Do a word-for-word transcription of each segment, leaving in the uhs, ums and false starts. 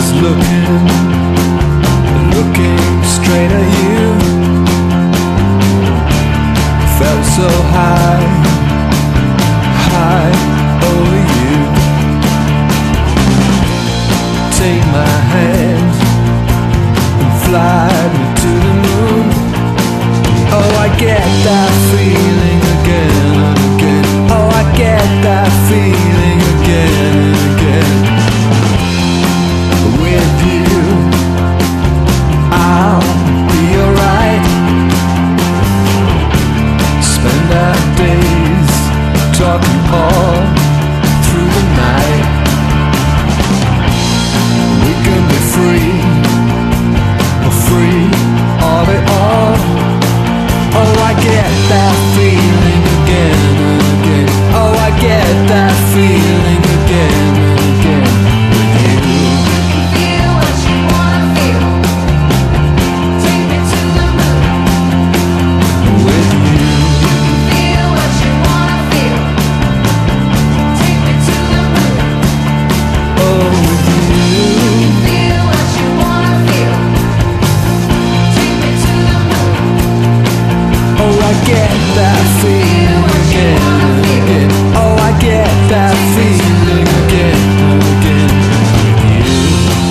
was looking, looking straight at you. Felt so high, high over you. Take my hand and fly me to the moon. Oh, I get that feeling again and again. Oh, I get that feeling again and again. With you, I'll be alright. Spend our days talking all through the night. We can be free, free of it all. Oh, I get that feeling again and again. Oh, I get that feeling again and again. With you. Feel what you wanna feel. Take me to the moon. With you. Feel what you wanna feel. Take me to the moon. Oh, with you. Feel what you wanna feel. Take me to the moon. Oh, I get that feeling again and again. Oh, I get that feeling again and again. With you.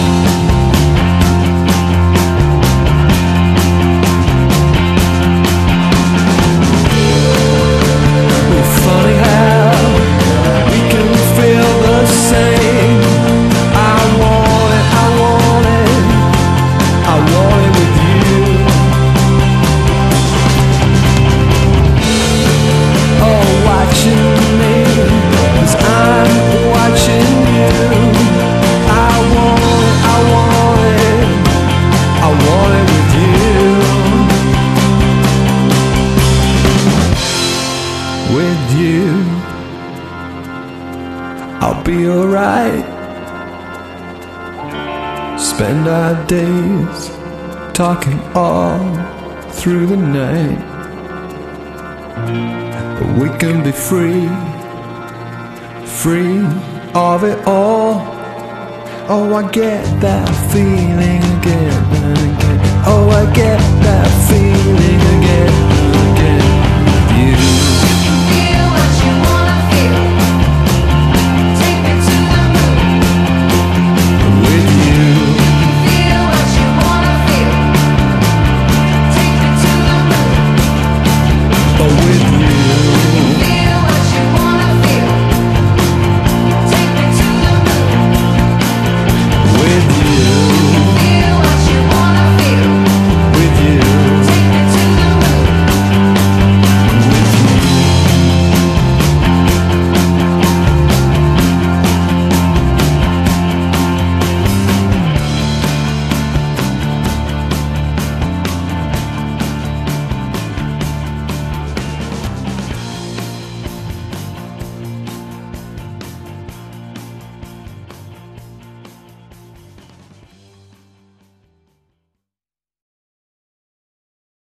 It's funny how we can feel the same. I want it, I want it, I want it with you. Oh, watching me, 'cause I'm watching you. I want it, I want it, I want it with you. With you, I'll be alright. Spend our days talking all through the night. But we can be free, free of it all. Oh, I get that feeling again and again. Oh, I get that feeling again.